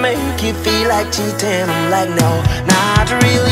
make you feel like cheating. I'm like, no, not really.